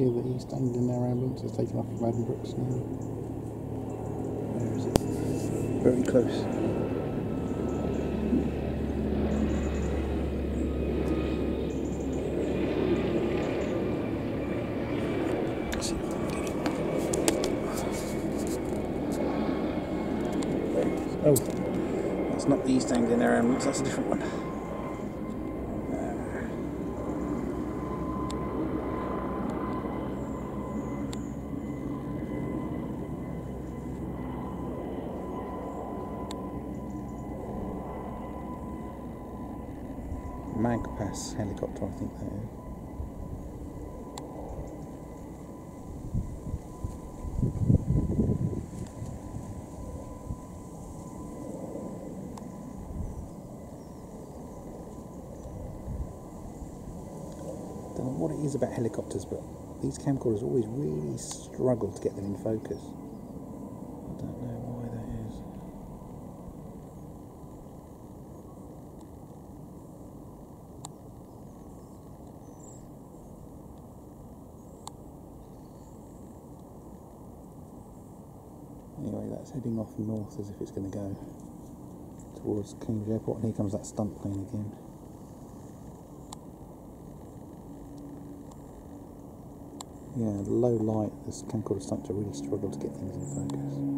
here that East Anglia Air Ambulance is taken off from Addenbrooke's now. Where is it? Very close. Let's see if I can get it. Oh, that's not the East Anglia Air Ambulance, that's a different one. Magpas Helicopter, I think that is. Don't know what it is about helicopters, but these camcorders always really struggle to get them in focus. I don't know why that is. Anyway, that's heading off north as if it's going to go towards Cambridge Airport, and here comes that stunt plane again. Yeah, low light, this camcorder stunts really struggle to get things in focus.